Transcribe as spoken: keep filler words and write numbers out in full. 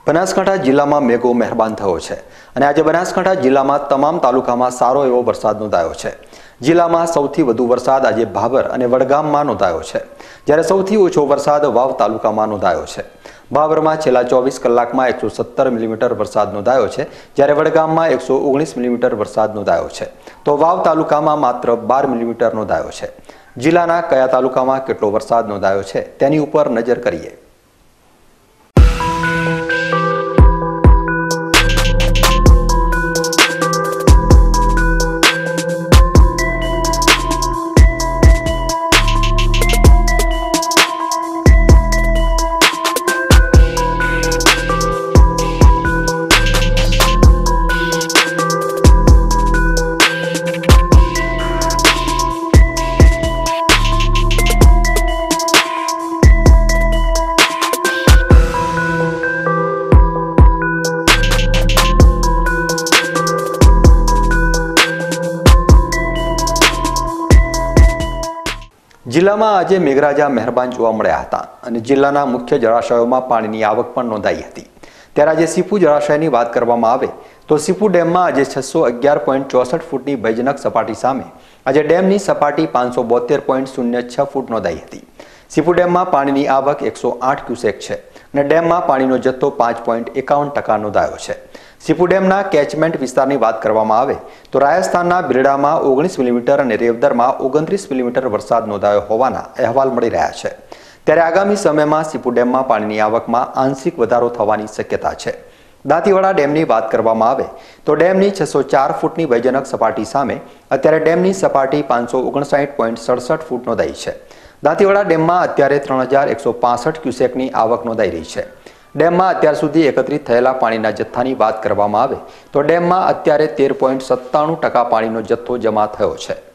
બનાસકાંઠા જિલ્લામાં મેઘો મહેરબાન થયો છે અને આજે બનાસકાંઠા જિલ્લામાં તમામ તાલુકામાં સારો એવો વરસાદ નોંધાયો છે। જિલ્લામાં સૌથી વધુ વરસાદ આજે ભાભર અને વડગામમાં નોંધાયો છે, જ્યારે સૌથી ઓછો વરસાદ વાવ તાલુકામાં નોંધાયો છે। ભાભરમાં છેલ્લા ચોવીસ કલાકમાં એકસો સત્તર મિલીમીટર વરસાદ નોંધાયો છે, જ્યારે વડગામમાં એકસો ઓગણીસ મિલીમીટર વરસાદ નોંધાયો છે, તો વાવ તાલુકામાં માત્ર બાર મિલીમીટર નોંધાયો છે। જિલ્લાના કયા તાલુકામાં કેટલો વરસાદ નોંધાયો છે તેની ઉપર નજર કરીએ। જિલ્લામાં આજે મેઘરાજા મહેરબાન જોવા મળ્યા હતા અને જિલ્લાના મુખ્ય જળાશયોમાં પાણીની આવક પણ નોંધાઈ હતી। ત્યારે આજે સીપુ જળાશયની વાત કરવામાં આવે તો સીપુ ડેમમાં આજે છસો અગિયાર પોઈન્ટ ચોસઠ ફૂટની ભયજનક સપાટી સામે આજે ડેમની સપાટી પાંચસો બોતેર પોઈન્ટ શૂન્ય છ ફૂટ નોંધાઈ હતી। સીપુ ડેમમાં પાણીની આવક એકસો આઠ ક્યુસેક છે અને ડેમમાં પાણીનો જથ્થો પાંચ પોઈન્ટ એકાવન ટકા નોંધાયો છે। સીપુ ડેમના કેચમેન્ટ વિસ્તારની વાત કરવામાં આવે તો રાજસ્થાનના બિરડામાં ઓગણીસ મિલીમીટર અને રેવદરમાં ઓગણત્રીસ મિલીમીટર વરસાદ નોંધાયો હોવાના અહેવાલ મળી રહ્યા છે। ત્યારે આગામી સમયમાં સીપુ ડેમમાં પાણીની આવકમાં આંશિક વધારો થવાની શક્યતા છે। દાંતીવાડા ડેમની વાત કરવામાં આવે તો ડેમની છસો ચાર ફૂટની ભયજનક સપાટી સામે અત્યારે ડેમની સપાટી પાંચસો ઓગણસાઠ પોઈન્ટ સડસઠ ફૂટ નોંધાઈ છે। દાંતીવાડા ડેમમાં અત્યારે ત્રણ હજાર એકસો પાસઠ ક્યુસેકની આવક નોંધાઈ રહી છે। ડેમમાં અત્યાર સુધી એકત્રિત થયેલા પાણીના જથ્થાની વાત કરવામાં આવે તો ડેમમાં અત્યારે તેર પોઈન્ટ સત્તાણું ટકા પાણીનો જથ્થો જમા થયો છે।